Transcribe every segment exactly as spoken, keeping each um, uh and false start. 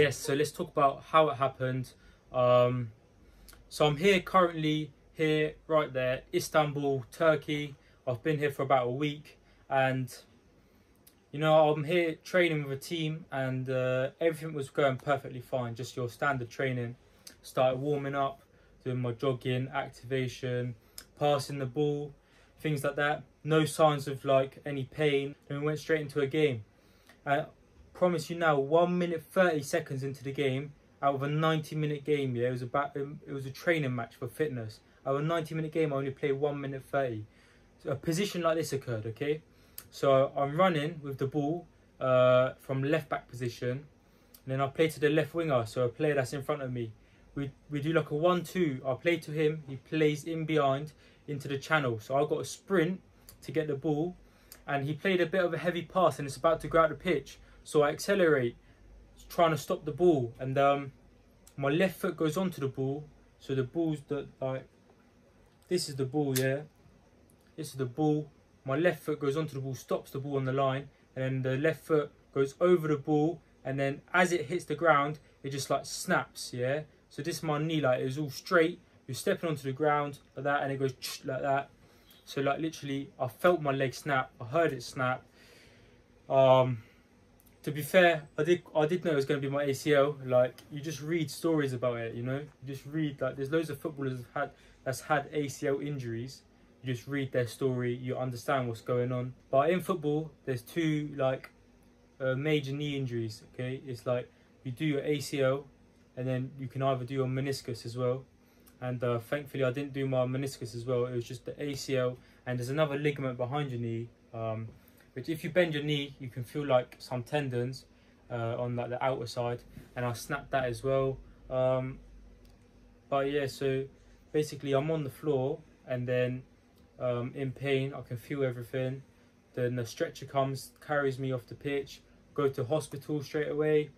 yes, so let's talk about how it happened. Um, so I'm here currently, here, right there, Istanbul, Turkey. I've been here for about a week, and you know, I'm here training with a team, and uh, everything was going perfectly fine. Just your standard training. Started warming up, doing my jogging, activation, passing the ball, things like that. No signs of like any pain. And we went straight into a game. I promise you now, one minute thirty seconds into the game, out of a ninety minute game, yeah, it was about it was a training match for fitness. Out of a ninety minute game, I only played one minute thirty. So a position like this occurred, okay? So I'm running with the ball uh, from left back position, and then I play to the left winger, so a player that's in front of me. We we do like a one two. I play to him, he plays in behind into the channel. So I got a sprint to get the ball, and he played a bit of a heavy pass, and it's about to go out the pitch. So I accelerate, trying to stop the ball, and um, my left foot goes onto the ball. So the ball's the like, this is the ball, yeah. This is the ball. My left foot goes onto the ball, stops the ball on the line, and then the left foot goes over the ball, and then as it hits the ground, it just like snaps, yeah. So this is my knee, like it was all straight. You're stepping onto the ground like that, and it goes like that. So like literally, I felt my leg snap. I heard it snap. Um, to be fair, I did I did know it was going to be my A C L. Like you just read stories about it, you know. You just read like there's loads of footballers have had that's had A C L injuries. You just read their story, you understand what's going on. But in football, there's two like uh, major knee injuries. Okay, it's like you do your A C L, and then you can either do your meniscus as well. And uh, thankfully, I didn't do my meniscus as well. It was just the A C L, and there's another ligament behind your knee, um, which if you bend your knee, you can feel like some tendons uh, on like the outer side, and I snapped that as well. Um, but yeah, so basically, I'm on the floor, and then Um, in pain, I can feel everything. Then the stretcher comes, carries me off the pitch, go to hospital straight away,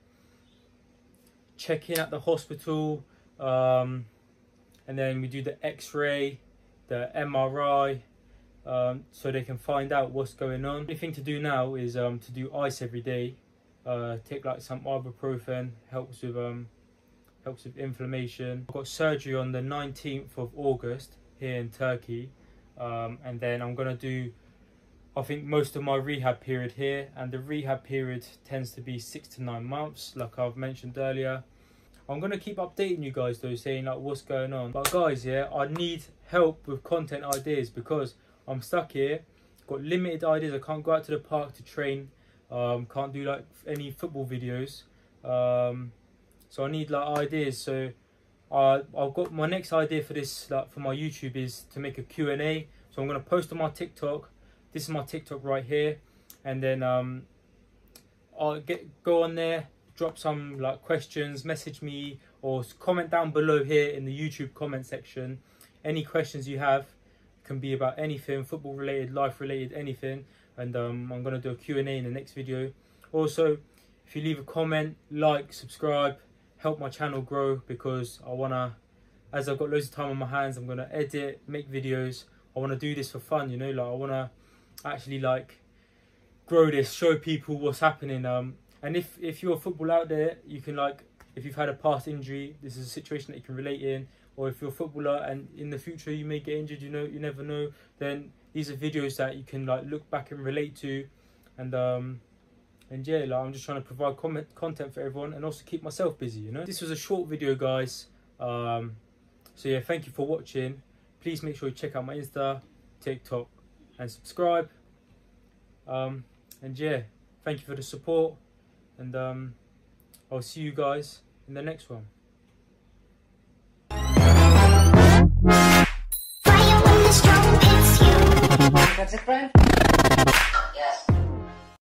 check in at the hospital, um, and then we do the x-ray, the M R I, um, so they can find out what's going on. The only thing to do now is um, to do ice every day, uh, take like some ibuprofen, helps with, um, helps with inflammation. I got surgery on the nineteenth of August here in Turkey. Um, and then I'm going to do, I think, most of my rehab period here. And the rehab period tends to be six to nine months, like I've mentioned earlier. I'm going to keep updating you guys, though, saying like what's going on. But guys, yeah, I need help with content ideas because I'm stuck here. Got limited ideas. I can't go out to the park to train. Um, can't do like any football videos. Um, so I need like ideas. So Uh, I've got my next idea for this, like for my YouTube, is to make a Q and A. So I'm going to post on my TikTok. This is my TikTok right here, and then um, I'll get go on there, drop some like questions, message me, or comment down below here in the YouTube comment section. Any questions you have, can be about anything, football related, life related, anything. And um, I'm going to do a Q and A in the next video. Also, if you leave a comment, like, subscribe, help my channel grow, because I want to, as I've got loads of time on my hands, I'm going to edit, make videos. I want to do this for fun, you know, like I want to actually like grow this, show people what's happening. Um, and if, if you're a footballer out there, you can like, if you've had a past injury, this is a situation that you can relate in. Or if you're a footballer and in the future you may get injured, you know, you never know, then these are videos that you can like look back and relate to. And um, And yeah, like, I'm just trying to provide comment, content for everyone, and also keep myself busy, you know. This was a short video, guys. Um, so yeah, thank you for watching. Please make sure you check out my Insta, TikTok, and subscribe. Um, and yeah, thank you for the support. And um, I'll see you guys in the next one. That's it, friend? Yes.